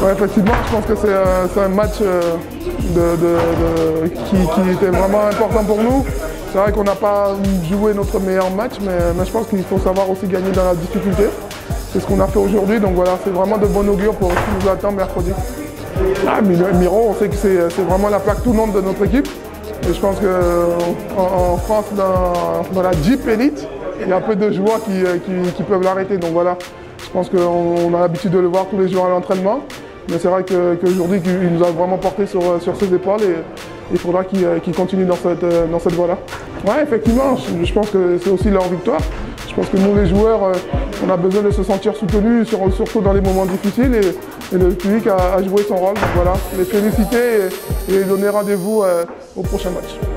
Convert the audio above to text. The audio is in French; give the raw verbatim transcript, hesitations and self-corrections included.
Ouais, effectivement, je pense que c'est euh, un match euh, de, de, de, qui, qui était vraiment important pour nous. C'est vrai qu'on n'a pas joué notre meilleur match, mais, mais je pense qu'il faut savoir aussi gagner dans la difficulté. C'est ce qu'on a fait aujourd'hui, donc voilà, c'est vraiment de bon augure pour ce qui nous attend mercredi. Ah, Miro, on sait que c'est vraiment la plaque tournante de notre équipe. Et je pense qu'en en France, dans, dans la Jeep Elite, il y a peu de joueurs qui, qui, qui peuvent l'arrêter. Donc voilà, je pense qu'on a l'habitude de le voir tous les jours à l'entraînement. Mais c'est vrai qu'aujourd'hui, que il nous a vraiment porté sur, sur ses épaules et il faudra qu'il qu'il continue dans cette, dans cette voie-là. Ouais, effectivement, je, je pense que c'est aussi leur victoire. Je pense que nous, les joueurs, on a besoin de se sentir soutenus, surtout dans les moments difficiles. Et, et le public a, a joué son rôle. Donc voilà, les féliciter et, et donner rendez-vous au prochain match.